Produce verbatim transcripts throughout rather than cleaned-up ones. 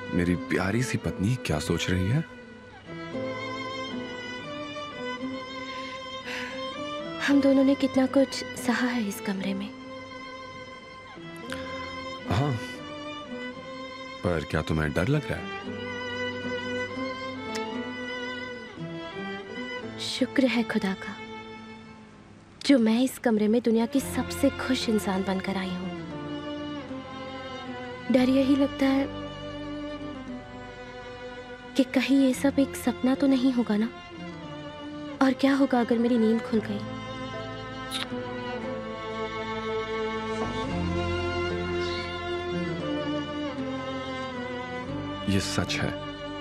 मेरी प्यारी सी पत्नी क्या सोच रही है? हम दोनों ने कितना कुछ सहा है इस कमरे में। हाँ, पर क्या तुम्हें डर लग रहा है? शुक्र है खुदा का जो मैं इस कमरे में दुनिया की सबसे खुश इंसान बनकर आई हूं। डर यही लगता है कि कहीं ये सब एक सपना तो नहीं होगा ना, और क्या होगा अगर मेरी नींद खुल गई। ये सच है।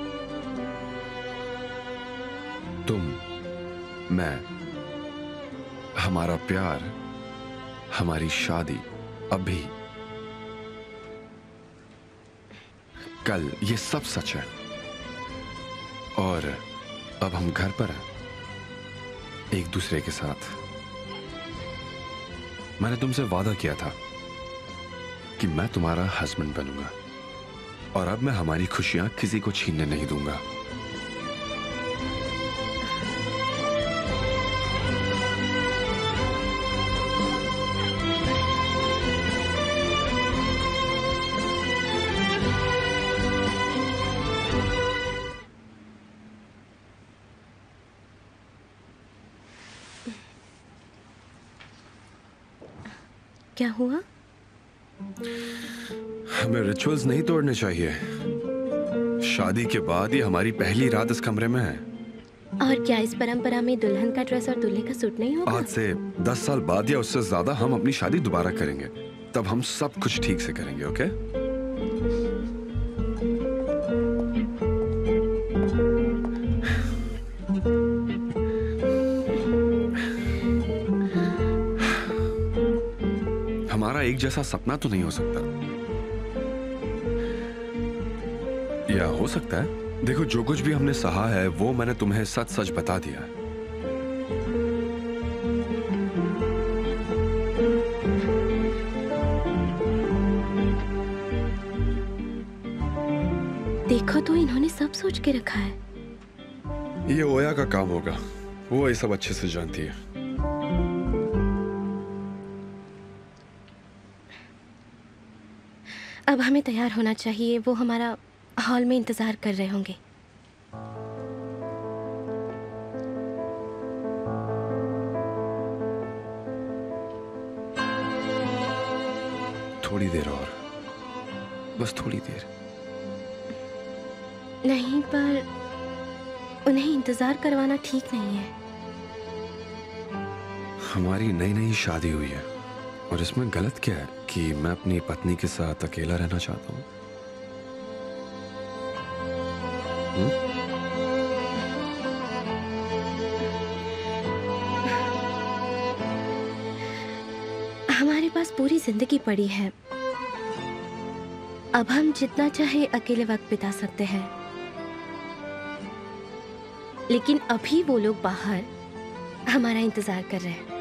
तुम, मैं, हमारा प्यार, हमारी शादी, अभी, कल, ये सब सच है। और अब हम घर पर हैं, एक दूसरे के साथ। मैंने तुमसे वादा किया था कि मैं तुम्हारा हस्बैंड बनूंगा, और अब मैं हमारी खुशियां किसी को छीनने नहीं दूंगा। क्या हुआ? हमें रिचुअल्स नहीं तोड़ने चाहिए। शादी के बाद ये हमारी पहली रात इस कमरे में है। और क्या इस परंपरा में दुल्हन का ड्रेस और दूल्हे का सूट नहीं होगा? आज से दस साल बाद या उससे ज्यादा हम अपनी शादी दोबारा करेंगे। तब हम सब कुछ ठीक से करेंगे, ओके? हमारा एक जैसा सपना तो नहीं हो सकता, या हो सकता है? देखो, जो कुछ भी हमने सहा है वो मैंने तुम्हें सच सच बता दिया है। देखो तो इन्होंने सब सोच के रखा है। ये ओया का काम होगा, वो ये सब अच्छे से जानती है। अब हमें तैयार होना चाहिए, वो हमारा हॉल में इंतजार कर रहे होंगे। थोड़ी देर और, बस थोड़ी देर। नहीं, पर उन्हें इंतजार करवाना ठीक नहीं है। हमारी नई नई शादी हुई है, और इसमें गलत क्या है कि मैं अपनी पत्नी के साथ अकेला रहना चाहता हूँ। हमारे पास पूरी जिंदगी पड़ी है। अब हम जितना चाहे अकेले वक्त बिता सकते हैं, लेकिन अभी वो लोग बाहर हमारा इंतजार कर रहे हैं।